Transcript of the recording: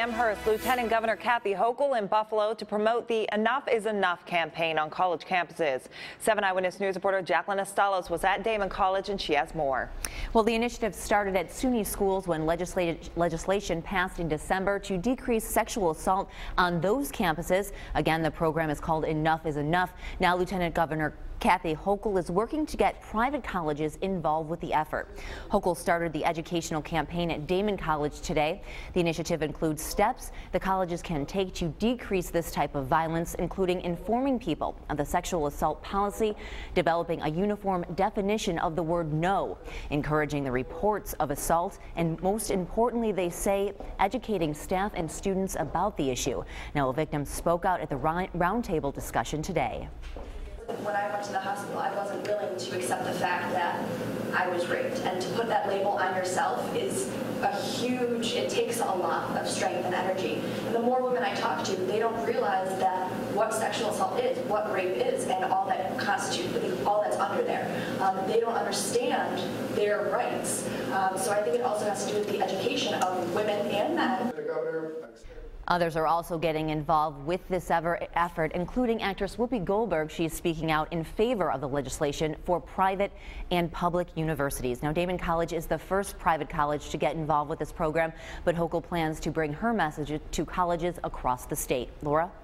Amherst, Lieutenant Governor Kathy Hochul in Buffalo to promote the Enough is Enough campaign on college campuses. 7 Eyewitness News reporter Jacqueline Estalos was at Damon College and she has more. Well, the initiative started at SUNY schools when legislation passed in December to decrease sexual assault on those campuses. Again, the program is called Enough is Enough. Now, Lieutenant Governor Kathy Hochul is working to get private colleges involved with the effort. Hochul started the educational campaign at Damon College today. The initiative includes steps the colleges can take to decrease this type of violence, including informing people of the sexual assault policy, developing a uniform definition of the word no, encouraging the reports of assault, and most importantly, they say, educating staff and students about the issue. Now, a victim spoke out at the roundtable discussion today. When I went to the hospital, I wasn't willing to accept the fact that I was raped, and to put that label on yourself is it takes a lot of strength and energy. And the more women I talk to, they don't realize that what sexual assault is, what rape is, and all that constitutes, all that's under there. They don't understand their rights. So I think it also has to do with the education of women and men. Others are also getting involved with this effort, including actress Whoopi Goldberg. She is speaking out in favor of the legislation for private and public universities. Now, Damon College is the first private college to get involved with this program, but Hochul plans to bring her message to colleges across the state. Laura?